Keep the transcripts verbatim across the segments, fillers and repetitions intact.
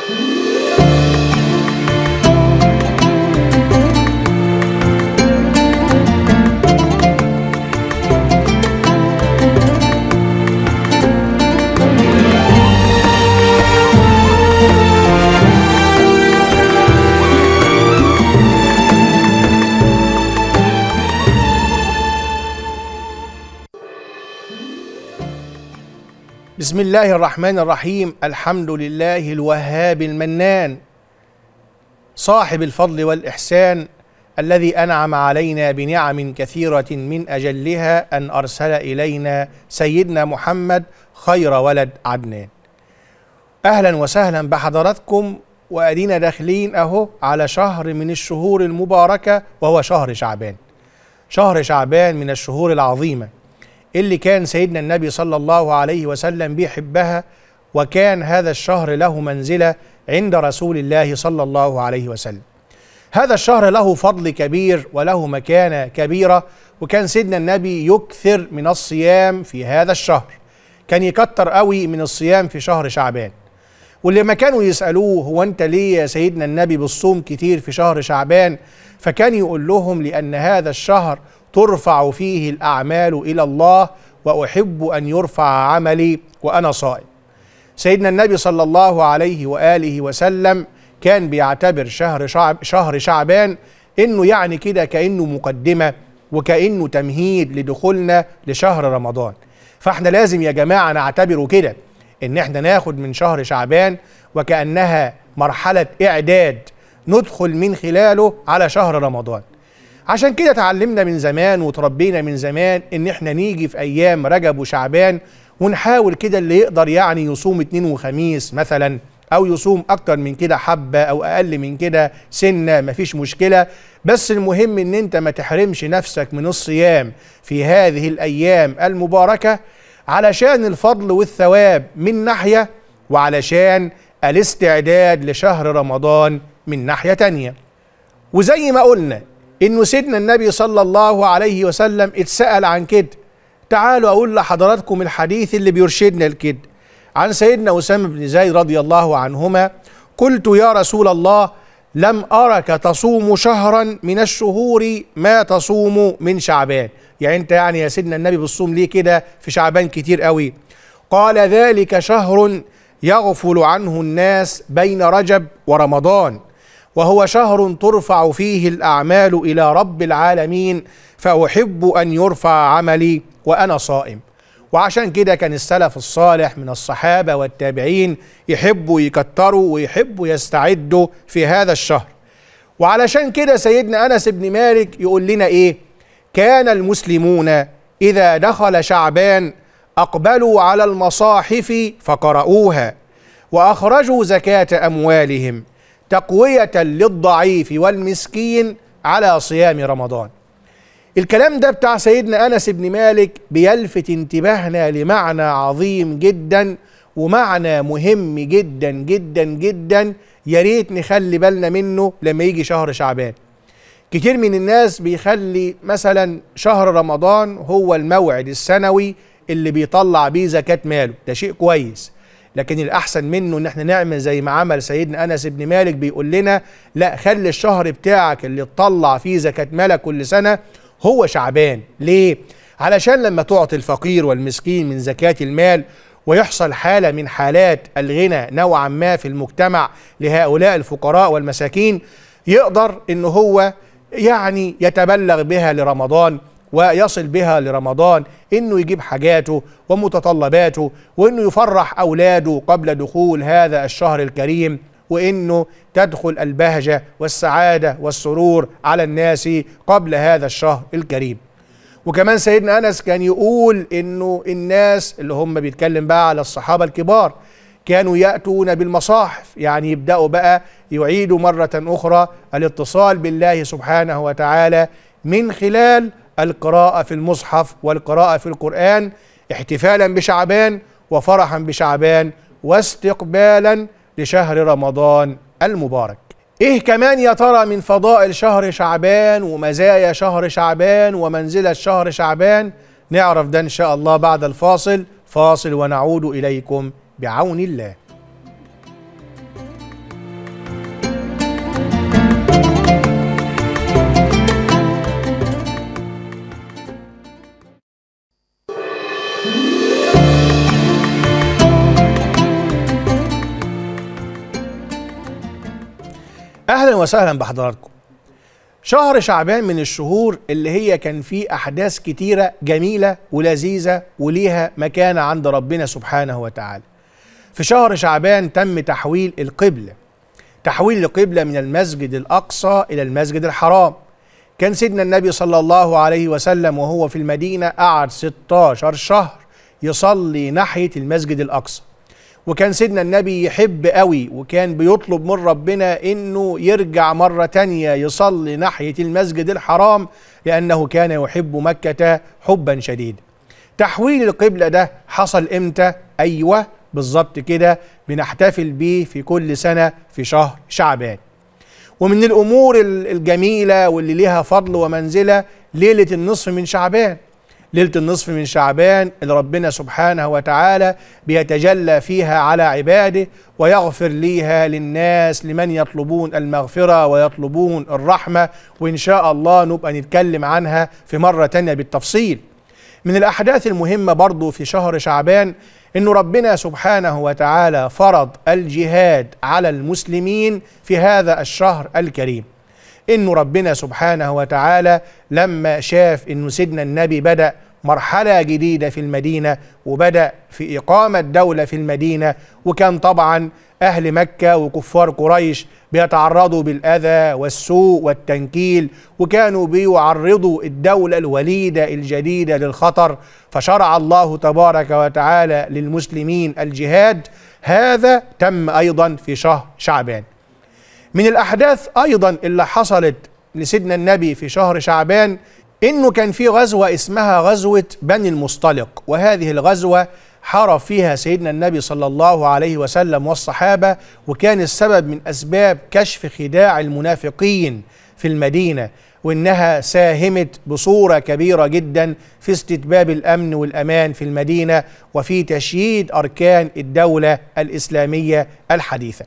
بسم الله الرحمن الرحيم. الحمد لله الوهاب المنان صاحب الفضل والإحسان الذي أنعم علينا بنعم كثيرة من أجلها أن أرسل إلينا سيدنا محمد خير ولد عدنان. أهلا وسهلا بحضراتكم، وأدينا داخلين أهو على شهر من الشهور المباركة وهو شهر شعبان. شهر شعبان من الشهور العظيمة اللي كان سيدنا النبي صلى الله عليه وسلم بيحبها، وكان هذا الشهر له منزلة عند رسول الله صلى الله عليه وسلم. هذا الشهر له فضل كبير وله مكانة كبيرة، وكان سيدنا النبي يكثر من الصيام في هذا الشهر، كان يكتر قوي من الصيام في شهر شعبان. واللي ما كانوا يسألوه هو أنت ليه يا سيدنا النبي بالصوم كتير في شهر شعبان، فكان يقول لهم لأن هذا الشهر ترفع فيه الأعمال إلى الله، وأحب أن يرفع عملي وأنا صائم. سيدنا النبي صلى الله عليه وآله وسلم كان بيعتبر شهر شعب شهر شعبان إنه يعني كده كأنه مقدمة وكأنه تمهيد لدخولنا لشهر رمضان. فاحنا لازم يا جماعة نعتبره كده، إن احنا ناخد من شهر شعبان وكأنها مرحلة إعداد ندخل من خلاله على شهر رمضان. عشان كده اتعلمنا من زمان وتربينا من زمان ان احنا نيجي في ايام رجب وشعبان ونحاول كده اللي يقدر يعني يصوم اتنين وخميس مثلا، او يصوم اكتر من كده حبة او اقل من كده سنة، مفيش مشكلة. بس المهم ان انت ما تحرمش نفسك من الصيام في هذه الايام المباركة، علشان الفضل والثواب من ناحية، وعلشان الاستعداد لشهر رمضان من ناحية تانية. وزي ما قلنا إنه سيدنا النبي صلى الله عليه وسلم اتسأل عن كده. تعالوا أقول لحضراتكم الحديث اللي بيرشدنا لكده، عن سيدنا أسامة بن زيد رضي الله عنهما: قلت يا رسول الله لم أرك تصوم شهرا من الشهور ما تصوم من شعبان. يعني أنت يعني يا سيدنا النبي بتصوم ليه كده في شعبان كتير قوي؟ قال: ذلك شهر يغفل عنه الناس بين رجب ورمضان، وهو شهر ترفع فيه الأعمال إلى رب العالمين، فأحب أن يرفع عملي وأنا صائم. وعشان كده كان السلف الصالح من الصحابة والتابعين يحبوا يكتروا ويحبوا يستعدوا في هذا الشهر. وعلشان كده سيدنا أنس بن مالك يقول لنا إيه؟ كان المسلمون إذا دخل شعبان أقبلوا على المصاحف فقرؤوها، وأخرجوا زكاة أموالهم تقوية للضعيف والمسكين على صيام رمضان. الكلام ده بتاع سيدنا أنس بن مالك بيلفت انتباهنا لمعنى عظيم جدا ومعنى مهم جدا جدا جدا، يا ريت نخلي بالنا منه لما يجي شهر شعبان. كتير من الناس بيخلي مثلا شهر رمضان هو الموعد السنوي اللي بيطلع بيه زكاة ماله، ده شيء كويس، لكن الأحسن منه إن احنا نعمل زي ما عمل سيدنا أنس بن مالك، بيقول لنا لا، خلي الشهر بتاعك اللي تطلع فيه زكاة مالك كل سنة هو شعبان. ليه؟ علشان لما تعطي الفقير والمسكين من زكاة المال ويحصل حالة من حالات الغنى نوعا ما في المجتمع لهؤلاء الفقراء والمساكين، يقدر إنه هو يعني يتبلغ بها لرمضان ويصل بها لرمضان، إنه يجيب حاجاته ومتطلباته، وإنه يفرح أولاده قبل دخول هذا الشهر الكريم، وإنه تدخل البهجة والسعادة والسرور على الناس قبل هذا الشهر الكريم. وكمان سيدنا أنس كان يقول إنه الناس اللي هم بيتكلم بقى على الصحابة الكبار كانوا يأتون بالمصاحف، يعني يبدأوا بقى يعيدوا مرة أخرى الاتصال بالله سبحانه وتعالى من خلال القراءة في المصحف والقراءة في القرآن، احتفالا بشعبان وفرحا بشعبان واستقبالا لشهر رمضان المبارك. ايه كمان يا ترى من فضائل شهر شعبان ومزايا شهر شعبان ومنزلة شهر شعبان؟ نعرف ده ان شاء الله بعد الفاصل. فاصل ونعود اليكم بعون الله. أهلا وسهلا بحضراتكم. شهر شعبان من الشهور اللي هي كان فيه أحداث كتيرة جميلة ولذيذة وليها مكانة عند ربنا سبحانه وتعالى. في شهر شعبان تم تحويل القبلة تحويل القبلة من المسجد الأقصى إلى المسجد الحرام. كان سيدنا النبي صلى الله عليه وسلم وهو في المدينة قعد ستاشر شهر يصلي ناحية المسجد الأقصى، وكان سيدنا النبي يحب قوي وكان بيطلب من ربنا انه يرجع مرة تانية يصلي ناحية المسجد الحرام، لأنه كان يحب مكة حبا شديدا. تحويل القبلة ده حصل امتى؟ ايوه بالظبط كده، بنحتفل بيه في كل سنة في شهر شعبان. ومن الامور الجميلة واللي ليها فضل ومنزلة ليلة النصف من شعبان. ليلة النصف من شعبان اللي ربنا سبحانه وتعالى بيتجلى فيها على عباده ويغفر ليها للناس لمن يطلبون المغفرة ويطلبون الرحمة، وإن شاء الله نبقى نتكلم عنها في مرة تانية بالتفصيل. من الأحداث المهمة برضو في شهر شعبان إنه ربنا سبحانه وتعالى فرض الجهاد على المسلمين في هذا الشهر الكريم. إنه ربنا سبحانه وتعالى لما شاف إنه سيدنا النبي بدأ مرحلة جديدة في المدينة وبدأ في إقامة دولة في المدينة، وكان طبعا أهل مكة وكفار قريش بيتعرضوا بالأذى والسوء والتنكيل، وكانوا بيعرضوا الدولة الوليدة الجديدة للخطر، فشرع الله تبارك وتعالى للمسلمين الجهاد. هذا تم أيضا في شهر شعبان. من الأحداث أيضا اللي حصلت لسيدنا النبي في شهر شعبان إنه كان في غزوة اسمها غزوة بني المصطلق، وهذه الغزوة حارب فيها سيدنا النبي صلى الله عليه وسلم والصحابة، وكان السبب من أسباب كشف خداع المنافقين في المدينة، وإنها ساهمت بصورة كبيرة جدا في استتباب الأمن والأمان في المدينة وفي تشييد أركان الدولة الإسلامية الحديثة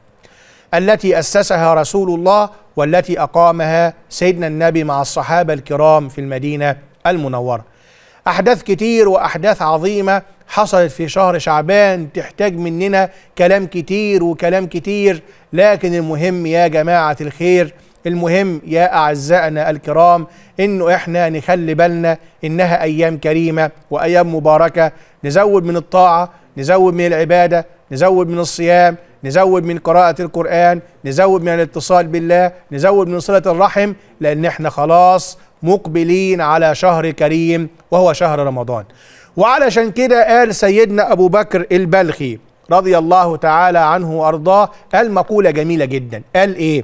التي أسسها رسول الله والتي أقامها سيدنا النبي مع الصحابة الكرام في المدينة المنورة. أحداث كتير وأحداث عظيمة حصلت في شهر شعبان تحتاج مننا كلام كتير وكلام كتير، لكن المهم يا جماعة الخير، المهم يا أعزائنا الكرام، إنه إحنا نخلي بالنا إنها أيام كريمة وأيام مباركة، نزود من الطاعة، نزود من العبادة، نزود من الصيام، نزود من قراءة القرآن، نزود من الاتصال بالله، نزود من صلة الرحم، لأن احنا خلاص مقبلين على شهر كريم وهو شهر رمضان. وعلشان كده قال سيدنا أبو بكر البلخي رضي الله تعالى عنه وأرضاه، قال مقولة جميلة جدا، قال إيه؟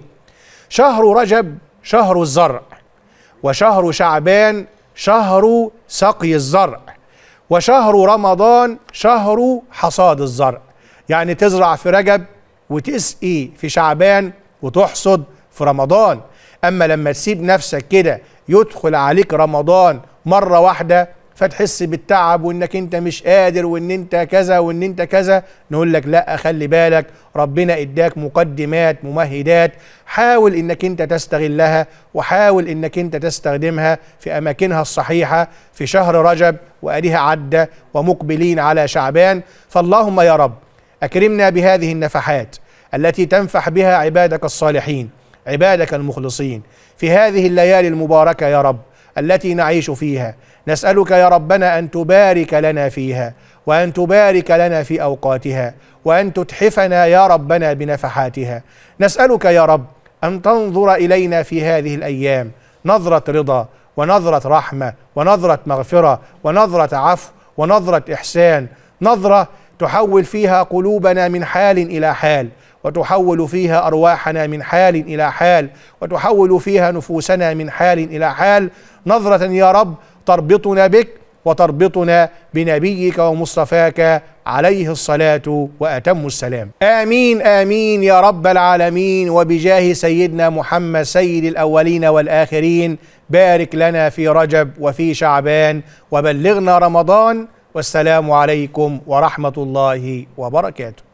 شهر رجب شهر الزرع، وشهر شعبان شهر سقي الزرع، وشهر رمضان شهر حصاد الزرع. يعني تزرع في رجب وتسقي في شعبان وتحصد في رمضان. أما لما تسيب نفسك كده يدخل عليك رمضان مرة واحدة فتحس بالتعب وإنك أنت مش قادر وإن أنت كذا وإن أنت كذا، نقول لك لا، خلي بالك، ربنا إداك مقدمات ممهدات، حاول إنك أنت تستغلها وحاول إنك أنت تستخدمها في أماكنها الصحيحة في شهر رجب، وأديها عدة ومقبلين على شعبان. فاللهم يا رب أكرمنا بهذه النفحات التي تنفح بها عبادك الصالحين، عبادك المخلصين، في هذه الليالي المباركة يا رب التي نعيش فيها. نسألك يا ربنا أن تبارك لنا فيها، وأن تبارك لنا في أوقاتها، وأن تتحفنا يا ربنا بنفحاتها. نسألك يا رب أن تنظر إلينا في هذه الأيام نظرة رضا ونظرة رحمة ونظرة مغفرة ونظرة عفو ونظرة إحسان، نظرة تحول فيها قلوبنا من حال إلى حال، وتحول فيها أرواحنا من حال إلى حال، وتحول فيها نفوسنا من حال إلى حال، نظرة يا رب تربطنا بك وتربطنا بنبيك ومصطفاك عليه الصلاة وأتم السلام. آمين آمين يا رب العالمين، وبجاه سيدنا محمد سيد الأولين والآخرين، بارك لنا في رجب وفي شعبان وبلغنا رمضان، والسلام عليكم ورحمة الله وبركاته.